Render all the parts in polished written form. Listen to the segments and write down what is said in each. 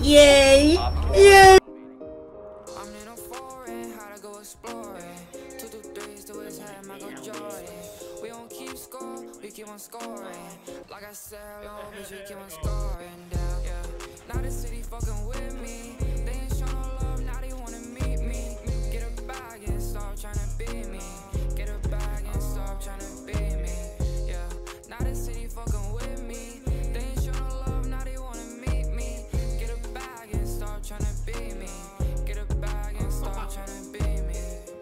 Yay! Yay! I'm in a foreign, how to go exploring. 2 to 3s to his head, Michael Jordan. We don't keep score, we keep on scoring. Like I said, long bitch, we keep on scoring down. Yeah. Now the city fucking with me. They ain't show no love, now they wanna meet me. Get a bag and stop tryna beat me. Get a bag and stop tryna beat me. Yeah. Now the city fucking with me. They ain't show no love, now they wanna meet me. Get a bag and stop tryna beat me. Get a bag and stop tryna beat me.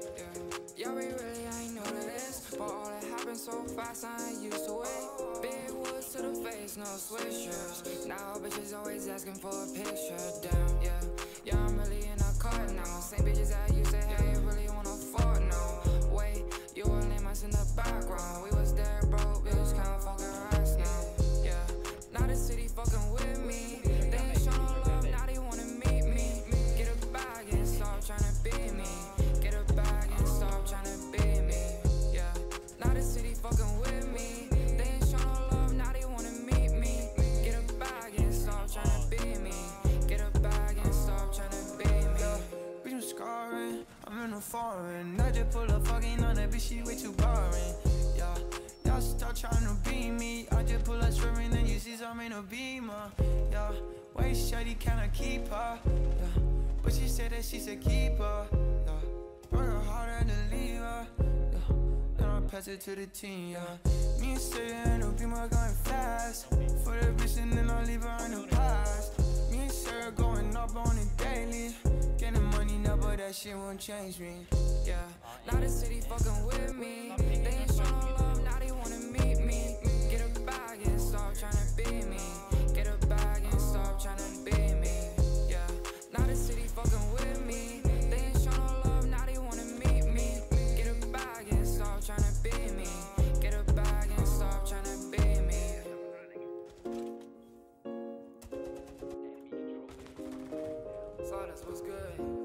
Yeah, we really ain't new to this, but all that happened so fast, I ain't used to it. Big woods to the face, no swishers. Now bitches always asking for a picture. Damn, yeah, I'm really in a car now. Same bitches that used to hate really wanna fuck now. Wait, you were lame us in the background. We was there, bro, bitch, can't fucking rest now. Yeah, now the city fucking with me. They ain't show no love, now they wanna meet me. Get a bag and stop tryna beat me. Get a bag and stop tryna beat me. Yeah, now the city fucking with me. They ain't show no love, now they wanna meet me. Get a bag and stop tryna beat me. Get a bag and stop tryna beat me. Yeah, bitch, I'm scarring, I'm in a foreign. I just pull a fucking on that bitch, she way too boring. Yeah, y'all start trying to beat me. I just pull a swerving and you see some in a beamer. Yeah, wait, shawty, can I keep her? Yeah, but she said that she's a keeper. Yeah, work her harder to leave her. Yeah, then I'll pass it to the team. Yeah, me and Sarah in a beamer going fast. For the bitch and then I'll leave her in the past. Me and Sarah going up on it daily. Getting money now, but that shit won't change me. Yeah, now the city fucking with me. They ain't show no love, now they wanna meet me. Get a bag and stop tryna beat me. Get a bag and stop tryna beat me. Yeah, now the city fucking with me. They ain't show no love, now they wanna meet me. Get a bag and stop tryna beat me. Get a bag and stop tryna beat me. Sawdust, what's good?